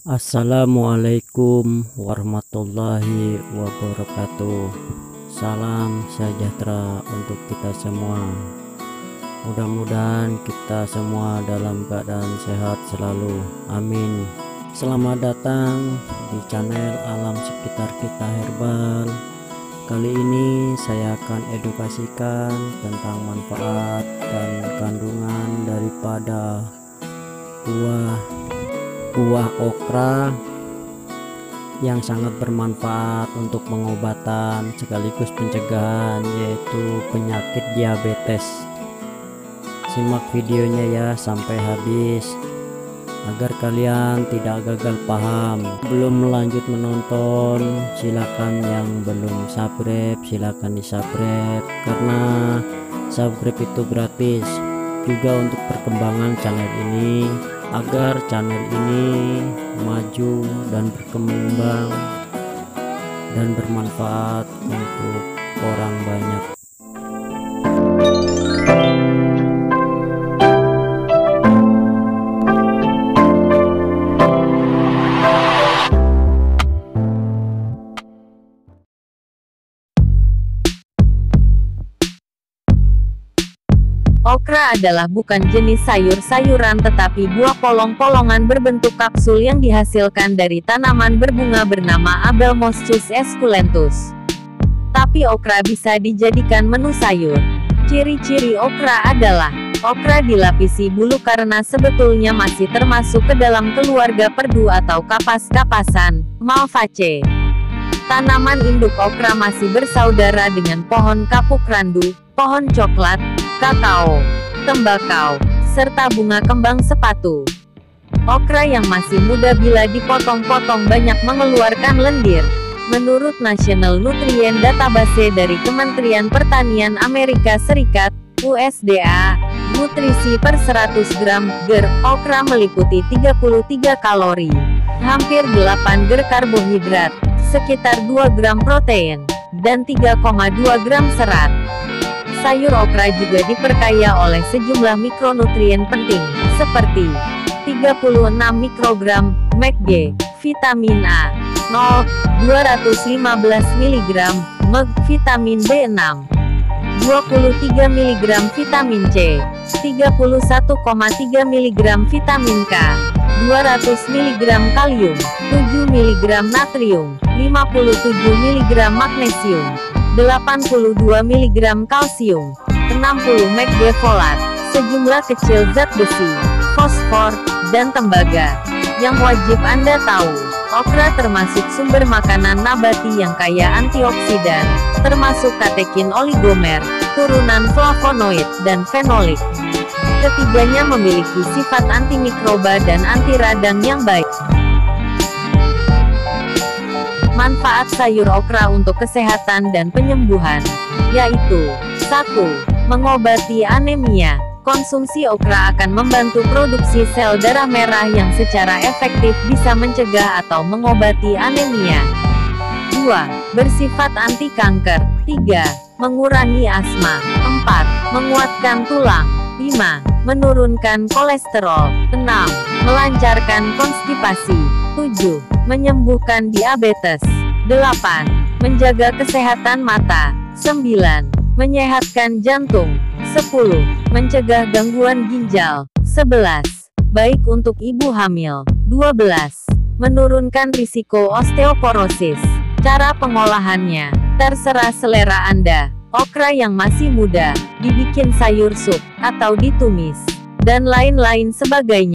Assalamualaikum warahmatullahi wabarakatuh. Salam sejahtera untuk kita semua. Mudah-mudahan kita semua dalam keadaan sehat selalu. Amin. Selamat datang di channel Alam Sekitar Kita Herbal. Kali ini saya akan edukasikan tentang manfaat dan kandungan daripada buah okra yang sangat bermanfaat untuk pengobatan sekaligus pencegahan, yaitu penyakit diabetes. Simak videonya ya sampai habis agar kalian tidak gagal paham. Belum lanjut menonton, silakan yang belum subscribe silakan di subscribe, karena subscribe itu gratis. Juga untuk perkembangan channel ini, agar channel ini maju dan berkembang dan bermanfaat untuk orang banyak. Okra adalah bukan jenis sayur-sayuran tetapi buah polong-polongan berbentuk kapsul yang dihasilkan dari tanaman berbunga bernama Abelmoschus esculentus. Tapi okra bisa dijadikan menu sayur. Ciri-ciri okra adalah, okra dilapisi bulu karena sebetulnya masih termasuk ke dalam keluarga perdu atau kapas-kapasan, Malvaceae. Tanaman induk okra masih bersaudara dengan pohon kapuk randu, pohon coklat, kakao, tembakau, serta bunga kembang sepatu. Okra yang masih muda bila dipotong-potong banyak mengeluarkan lendir. Menurut National Nutrient Database dari Kementerian Pertanian Amerika Serikat, USDA, nutrisi per 100 gram ger okra meliputi 33 kalori, hampir 8 ger karbohidrat, sekitar 2 gram protein, dan 3,2 gram serat. Sayur okra juga diperkaya oleh sejumlah mikronutrien penting, seperti 36 mikrogram Mg, vitamin A, 215 mg Mg, vitamin B6, 23 mg vitamin C, 31,3 mg vitamin K, 200 mg kalium, 7 mg natrium, 57 mg magnesium, 82 mg kalsium, 60 Mg folat, sejumlah kecil zat besi, fosfor, dan tembaga. Yang wajib Anda tahu, okra termasuk sumber makanan nabati yang kaya antioksidan, termasuk katekin oligomer, turunan flavonoid, dan fenolik. Ketiganya memiliki sifat antimikroba dan anti radang yang baik. Manfaat sayur okra untuk kesehatan dan penyembuhan, yaitu 1. Mengobati anemia. Konsumsi okra akan membantu produksi sel darah merah yang secara efektif bisa mencegah atau mengobati anemia. 2. Bersifat anti kanker. 3. Mengurangi asma. 4. Menguatkan tulang. 5. Menurunkan kolesterol. 6. Melancarkan konstipasi. 7. Menyembuhkan diabetes. 8. Menjaga kesehatan mata. 9. Menyehatkan jantung. 10. Mencegah gangguan ginjal. 11. Baik untuk ibu hamil. 12. Menurunkan risiko osteoporosis. Cara pengolahannya terserah selera Anda. Okra yang masih muda dibikin sayur sup atau ditumis, dan lain-lain sebagainya.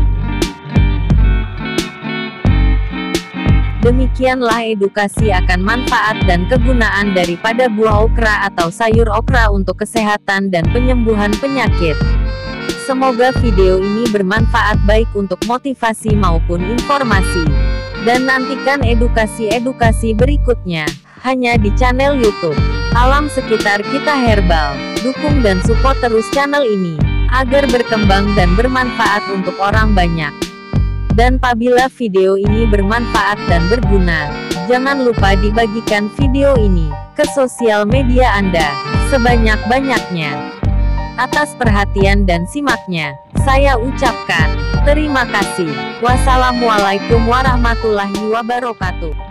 Demikianlah edukasi akan manfaat dan kegunaan daripada buah okra atau sayur okra untuk kesehatan dan penyembuhan penyakit. Semoga video ini bermanfaat baik untuk motivasi maupun informasi. Dan nantikan edukasi-edukasi berikutnya, hanya di channel YouTube Alam Sekitar Kita Herbal. Dukung dan support terus channel ini, agar berkembang dan bermanfaat untuk orang banyak. Dan apabila video ini bermanfaat dan berguna, jangan lupa dibagikan video ini ke sosial media Anda sebanyak-banyaknya. Atas perhatian dan simaknya, saya ucapkan Terima kasih. Wassalamualaikum warahmatullahi wabarakatuh.